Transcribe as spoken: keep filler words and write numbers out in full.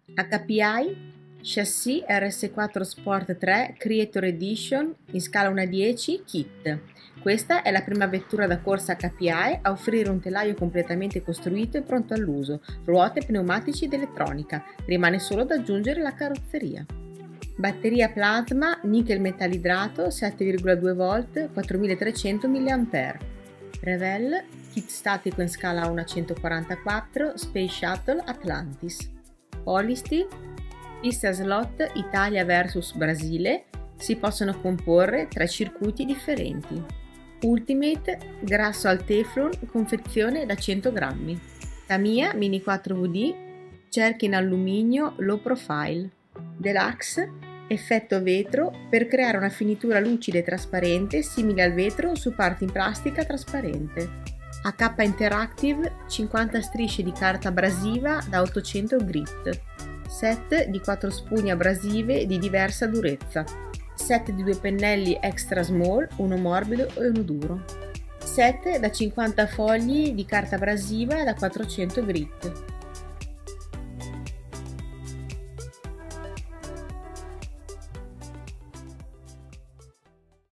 H P I Chassis R S quattro Sport tre Creator Edition in scala uno a dieci Kit. Questa è la prima vettura da corsa H P I a offrire un telaio completamente costruito e pronto all'uso, ruote, pneumatici ed elettronica. Rimane solo da aggiungere la carrozzeria. Batteria plasma nickel metallidrato sette virgola due volt quattromilatrecento milliampere. Revell kit statico in scala uno a centoquarantaquattro Space Shuttle Atlantis. Polysteel pista slot Italia versus Brasile, si possono comporre tre circuiti differenti. Ultimate grasso al Teflon, confezione da cento grammi. Tamiya Mini quattro V D, cerchi in alluminio low profile. Deluxe, effetto vetro per creare una finitura lucida e trasparente simile al vetro su parti in plastica trasparente. H K Interactive, cinquanta strisce di carta abrasiva da ottocento grit. Set di quattro spugne abrasive di diversa durezza. Set di due pennelli extra small, uno morbido e uno duro. Set da cinquanta fogli di carta abrasiva da quattrocento grit.